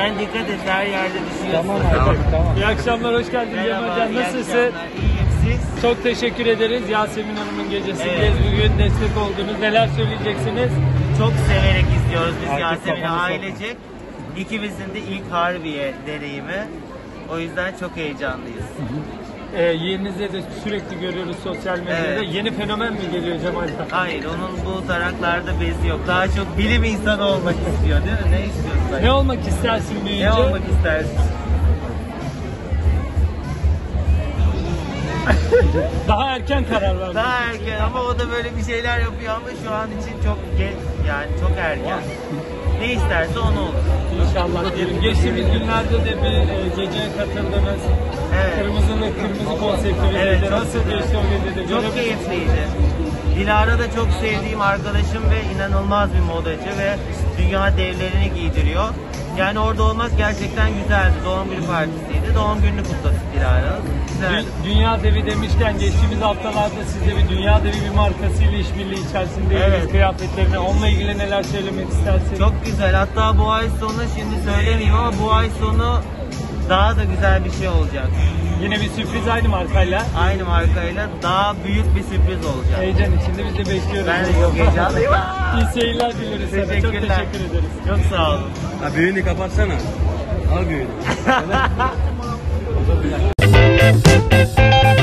Sen dikkat et, her yerde düşüyorsun. Tamam. İyi akşamlar, hoş geldin Cem Hocam. Nasılsın? İyiyim, siz? Çok teşekkür ederiz. Yasemin Hanım'ın gecesindeyiz. Bugün destek oldunuz. Neler söyleyeceksiniz? Çok severek izliyoruz biz Herkes Yasemin'i kafamı ailecek. İkimizin de ilk Harbiye deneyimi. O yüzden çok heyecanlıyız. Yeğeninizle de sürekli görüyoruz sosyal medyada. Evet. Yeni fenomen mi geliyor Cemal? Hayır, onun bu taraklarda bezi yok. Daha çok bilim insanı olmak istiyor, değil mi? Ne istiyorsun? Ne olmak istersin büyüyünce? Ne olmak istersin? Daha erken karar verdim. Daha erken ama o da böyle bir şeyler yapıyor ama şu an için çok genç, yani çok erken. Ne isterse onu olur. İnşallah diyelim. Geçtiğimiz günlerde de bir geceye katıldınız. Evet. Kırmızı konsepti Evet, verildi. çok Nasıl güzel. geçti o gecede? Çok keyifliydi. Dilara da çok sevdiğim arkadaşım ve inanılmaz bir modacı ve dünya devlerini giydiriyor. Yani orada olmak gerçekten güzeldi. Doğum günü partisiydi. Doğum gününü kutladık Dilara'nın. Güzeldi. Dünya devi demişken geçtiğimiz haftalarda siz de bir dünya devi bir markasıyla işbirliği içerisindeydiniz. Evet. Kıyafetlerine. Onunla ilgili neler söylemek istersiniz? Çok güzel. Hatta bu ay sonu, şimdi söylemeyeyim ama bu ay sonu daha da güzel bir şey olacak. Yine bir sürpriz aynı markayla. Aynı markayla daha büyük bir sürpriz olacak. Heyecan içinde biz de bekliyoruz. Ben de çok heyecanlıyım. İyi seyirler dileriz sana. Çok Teşekkürler. teşekkür ederiz. Çok sağ olun. Ha, büyüğünü kapatsana. Al büyüğünü.